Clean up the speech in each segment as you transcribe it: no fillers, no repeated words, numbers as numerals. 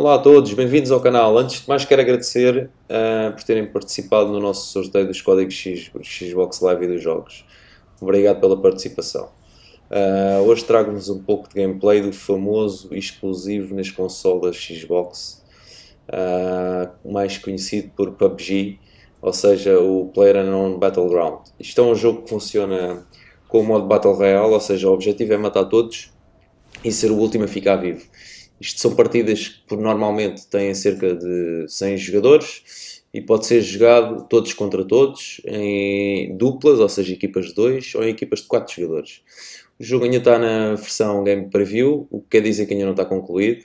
Olá a todos, bem-vindos ao canal. Antes de mais quero agradecer por terem participado no nosso sorteio dos códigos Xbox Live e dos jogos. Obrigado pela participação. Hoje trago-vos um pouco de gameplay do famoso e exclusivo nas consolas Xbox, mais conhecido por PUBG, ou seja, o PlayerUnknown's Battleground. Isto é um jogo que funciona com o modo Battle Royale, ou seja, o objetivo é matar todos e ser o último a ficar vivo. Isto são partidas que por normalmente têm cerca de 100 jogadores e pode ser jogado todos contra todos, em duplas, ou seja, equipas de 2 ou em equipas de 4 jogadores. O jogo ainda está na versão Game Preview, o que quer dizer que ainda não está concluído.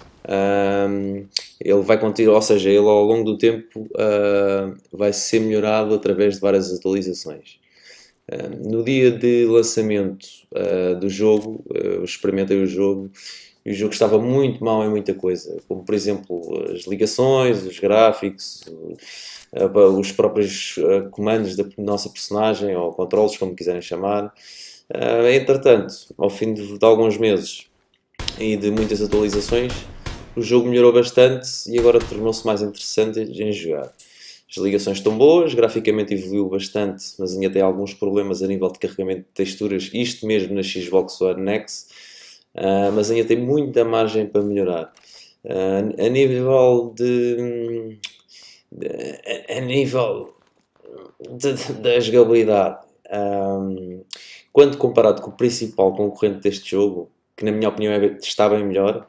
Ele vai continuar, ou seja, ele ao longo do tempo vai ser melhorado através de várias atualizações. No dia de lançamento do jogo, eu experimentei o jogo e o jogo estava muito mal em muita coisa, como por exemplo as ligações, os gráficos, os próprios comandos da nossa personagem ou controles, como quiserem chamar. Entretanto, ao fim de alguns meses e de muitas atualizações, o jogo melhorou bastante e agora tornou-se mais interessante em jogar. As ligações estão boas, graficamente evoluiu bastante, mas ainda tem alguns problemas a nível de carregamento de texturas, isto mesmo na Xbox One X, mas ainda tem muita margem para melhorar. A nível a nível da jogabilidade, quando comparado com o principal concorrente deste jogo, que na minha opinião está bem melhor,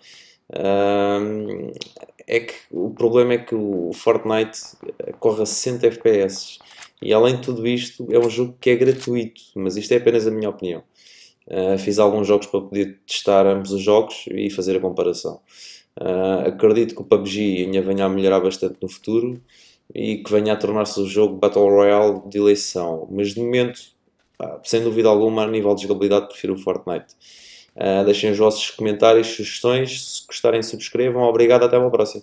é que o problema é que o Fortnite corre a 60 FPS e além de tudo isto é um jogo que é gratuito, mas isto é apenas a minha opinião. Fiz alguns jogos para poder testar ambos os jogos e fazer a comparação. Acredito que o PUBG ainda venha a melhorar bastante no futuro e que venha a tornar-se o jogo Battle Royale de eleição, mas de momento, sem dúvida alguma, a nível de jogabilidade prefiro o Fortnite. Deixem os vossos comentários, sugestões, se gostarem subscrevam, obrigado, até uma próxima.